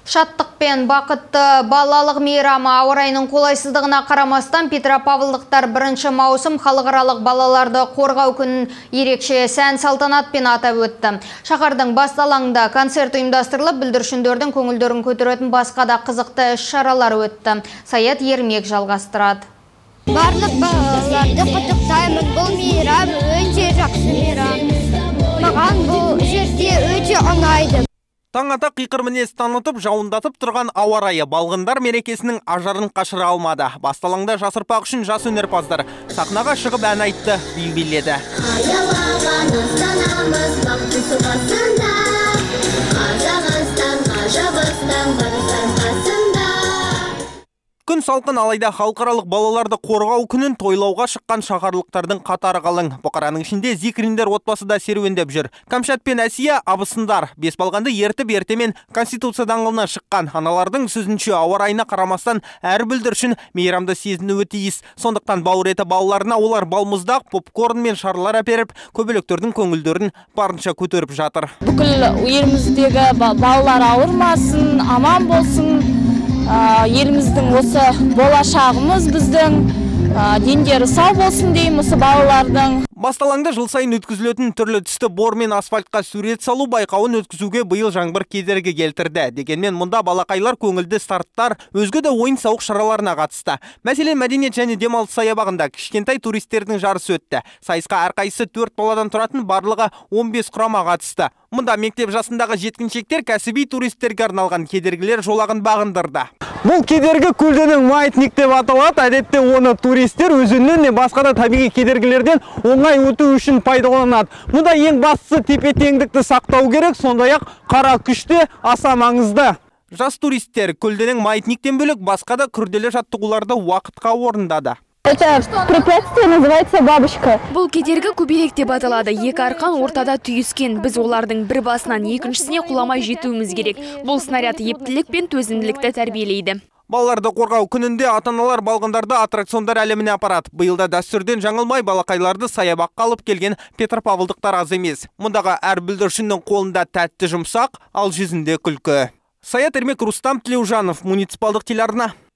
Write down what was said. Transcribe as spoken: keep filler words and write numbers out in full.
Шаттық пен бақытты балалық мейрамы ауа райының қолайсыздығына қарамастан петропавлдықтар бірінші маусым халықаралық балаларды қорғау күнін ерекше сән салтанатпен атап өтті. Шаһардың бас алаңында концерт ұйымдастырылып, бүлдіршіндердің көңілдерін көтеретін басқа да қызықты іс-шаралар өтті. Саят Ермек жалғастырады. Барлық балаларды құттықтаймын, бұл мейрам өте жақсы мейрам. Маған бұл жерде өте ұнайды. Таң ата қиқыр мінез танытып, жауындатып тұрған ауа райы балғындар мерекесінің ажарын қашыра алмады. Басталаңда жасырпақ үшін жас өнерпаздар сахнаға шығып ән айтты, би биледі. Аялаған астанамыз бақыт суғасында, Қазақстан ғажабыстан барыстан қасында. Күн салқын, алайда халықаралық балаларды қорғау күнін тойлауға шыққан шаһарлықтардың қатары қалың. Бұқараның ішінде зикриндер отбасы да серуендеп жүр. Кәмшат пен Әсия абысындар бес балғанды ертіп ертемен Конституция даңғылына шыққан. Аналардың сөзінше ауа райына қарамастан әр бүлдіршін мейрамды сезінуі тиіс. Сондықтан бауыр еті балаларына олар балмұздақ, попкорн мен шарлар әперіп, көбелектердің көңілдерін барынша көтеріп жатыр. Бүкіл еліміздегі балалар ауырмасын, аман болсын. Еліміздің осы болашағымыз біздің дендері сау болсын дейміз балалардың. Басталаңда жыл сайын өткізілетін түрлі түсті бор мен асфальтқа сурет салу байқауын өткізуге биыл жаңбыр кедергі келтірді. Дегенмен мұнда балақайлар көңілді старттар, өзге де ойын-сауық шараларына қатысты. Мәселен, мәдениет және демалыс саябағында кішкентай туристердің жарысы өтті. Сайысқа әрқайсысы төрт баладан тұратын барлығы он бес құрама қатысты. Мұнда мектеп жасындағы жеткіншектер кәсіби туристерге арналған кедергілер жолағын бағындырды. Бұл кедергі көлденең маятник деп аталады. Әдетте оны туристер өзеннен не басқа да табиғи кедергілерден оңай өту үшін пайдаланады. Мұнда ең бастысы тепе-теңдікті сақтау керек, сондай-ақ қара күште аса маңызды. Жас туристер көлденең маятниктен бөлек басқа да күрделі жаттығуларды уақытқа орындады. Это препятствие называется бабочка. Бұл кедергі көбелек деп аталады. Екі арқан ортада түйіскен. Біз олардың бір басынан екіншісіне құламай жетуіміз керек. Бұл снаряд ептілік пен төзімділікті тәрбиелейді. Балаларды қорғау күнінде ата-аналар балғындарды аттракциондар әлеміне апарады. Биылда дәстүрден жаңылмай балақайларды саябаққа алып келген петропавлдықтар аз емес. Мұндағы әр бүлдіршіннің қолында тәтті жұмсақ, ал жүзінде күлкі. Саят Ермек, Рустам Тілеужанов, муниципалдық телеарна.